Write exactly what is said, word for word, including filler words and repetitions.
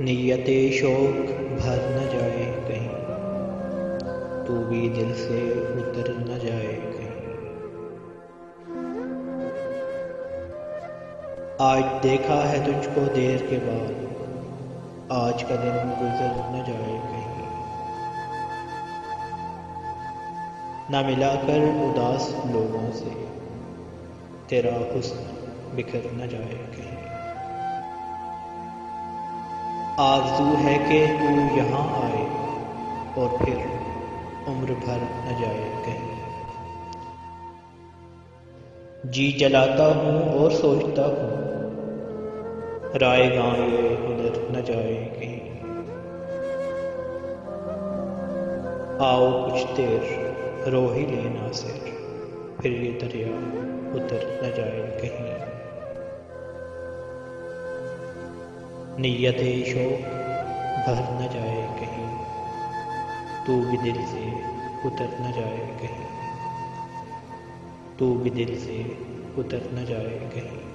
نیت شوق بھر نہ جائے کہیں، تو بھی دل سے اتر نہ جائے کہیں۔ آج دیکھا ہے تجھ کو دیر کے بعد، آج کا دن گزر نہ جائے کہیں۔ نہ ملا کر اداس لوگوں سے، تیرا حسن بکھر نہ جائے کہیں۔ آرزو ہے کہ تو یہاں آئے اور پھر عمر بھر نہ جائے کہیں۔ جی جلاتا ہوں اور سوچتا ہوں، رائے گاں یہ ادھر نہ جائے کہیں۔ آؤ کچھ دیر رو ہی لے ناصر، پھر یہ دریا اتر نہ جائے کہیں۔ نیت شوق بھر نہ جائے کہیں، تو بھی دل سے اتر نہ جائے کہیں، تو بھی دل سے اتر نہ جائے کہیں۔